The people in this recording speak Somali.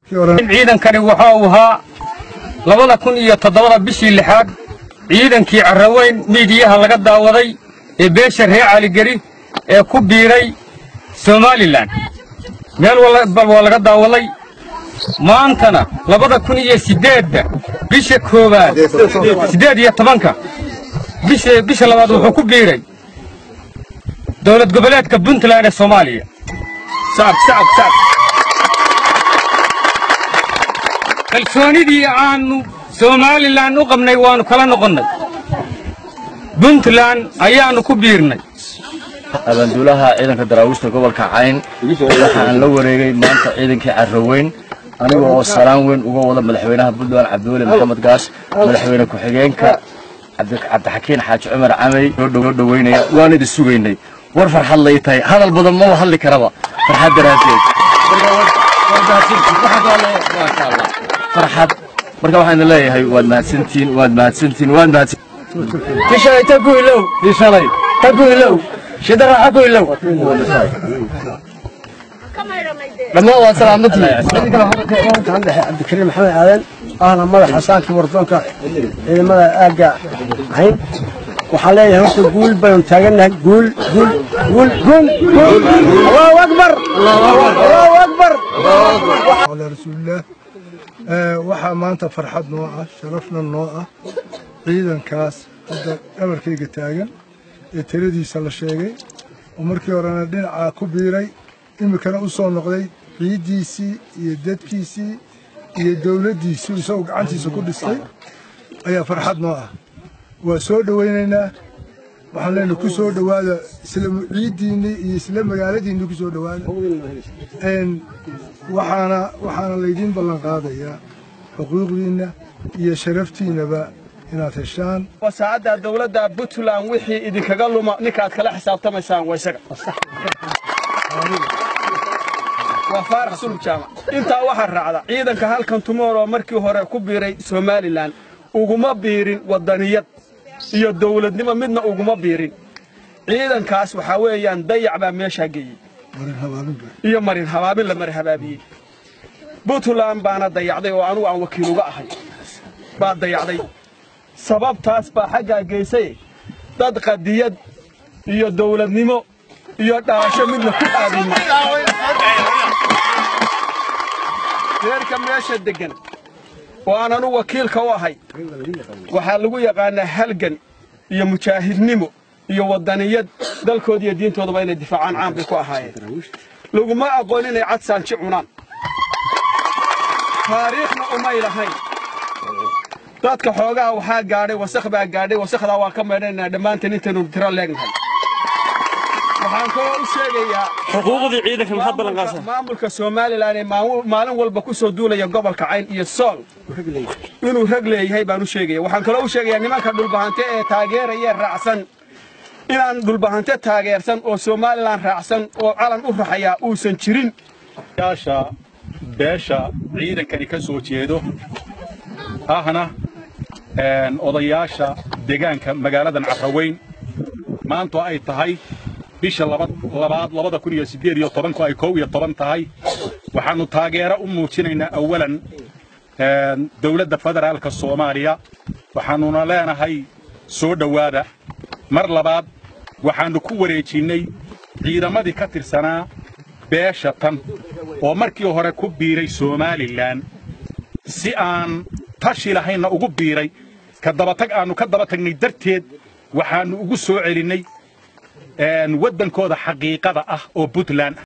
ciidankani waxa uu ahaa 2007 bishii 6 ciidankii Carraweyn miidiyaha laga daawaday ee beesha reer Cali Gari ee ku biiray Somaliland meel walba laga daawaday maantana 2008 bisha koowaad 18 bisha labaad wuxuu ku biiray dawlad goboleedka Puntland ee Soomaaliya sacab kalsoonidii aanu Somaliland u qabnay waanu kala noqonnay Puntland ayaanu ku biirnay abandulaha ciidanka daraawista gobolka Cayn waxaan la wareegay maanta ciidankii Carraweyn aniga oo salaan weyn uga wada madaxweynaha Puntland Cabdulle Maxamed Gaas madaxweyne ku xigeenka Cabdixakiin Xaaji Cumar Camay oo dhaweynaya waan idin sugaynay war farxad lay tahay hadal badan ma hadli karaba farxad daraadeed فرحت مركب واحد الله هي واد مهتسنتين في شاي تقول له في شاي تقول له شدر أقول له لما هو سلامتي عند عبد الكريم محمد عادل أنا ماذا حساك ورطوك إذا ماذا أرجع هين وحاليا هو تقول بيوم تاجنا قول الله أكبر الله أكبر على رسول الله waxaa maanta farxad noo ah sharafna noo ah ciidankaas hadda amarkayga taagan ee tiradiisa la sheegay oo markii horena dhinaca ku biiray imikana u soo noqday ciidiisii iyo dadkiisii iyo dawladdiisii isagoo gacantiisa ku dhistay ayaa farxad noo ah waa soo dhawaynaynaa waxaan leenahay ku soo dhawaada isla ciidiinni iyo isla magaaladiinni ku soo dhawaada waxaana laydin ballan qaadayaa xuquuqdiinna iyo sharaftiinaba inaad heshaan wasaacadda dawladda Puntland wixii idinkaga luma ninkaad kala xisaabtamaysaan waa isaga waa Faarax Sulub Jaamac intaa waxa raacda ciidanka halkan Tumoro markii hore ku biiray Somaliland uguma biirin wadaniyad iyo dawladnimo midna uguma biirin ciidankaas waxa weeyaan dayac baa meesha geeyay iyo marin habaabin la marhabaabiyay Puntland baana dayacday oo anu aan wakiil uga ahay baa dayacday sababtaas baa xagga geysay dad qadiyad iyo dawladnimo iyo dhaasho midna ku aadin deerka meesha degan oo aanu wakiilka u ahay waxa lagu yaqaanaa halgan iyo mujaahidnimo iyo wadaniyad dalkooda iyo diintooda inay difaacaan caan bay ku ahaayeen laguma aqoon inay cadsaan ci cunaan taariikhna uma ilahayn dadka xoogaha waxaa gaadhay wasakh baa gaadhay wasakhda waa ka meedhanaa dhammaanteen intaanu tiro leegnahay waxaan kaloo u sheegayaa xuquuqdii ciidanka maxad ballan qaasa maamulka Somaliland ee maalin walba ku soo duulaya gobolka Cayn iyo Sool inuu rag leeyahay baan u sheegayaa waxaan kaloo u sheegayaa nimanka dhulbahante ee taageeraya raacsan inaan dhulbahante taageersan oo Somaliland raacsan oo calan u raxaya uusan jirin beesha ciidankani ka soo jeedo ahna odayaasha deegaanka magaaladan Carraweyn maanta ay tahay bisha labaad 2018 ay 11 tahay waxaanu taageero u muujinaynaa awalan dawladda federaalka Soomaaliya waxaanuna leenahay soo dhawaada mar labaad waxaanu ku wareejinay ciidamadii ka tirsanaa beesha tan oo markii hore ku biiray Somaliland si aan tashi lahayna ugu biiray ka daba tagnay darteed waxaanu ugu soo celinay wadankooda xaqiiqada ah oo Puntland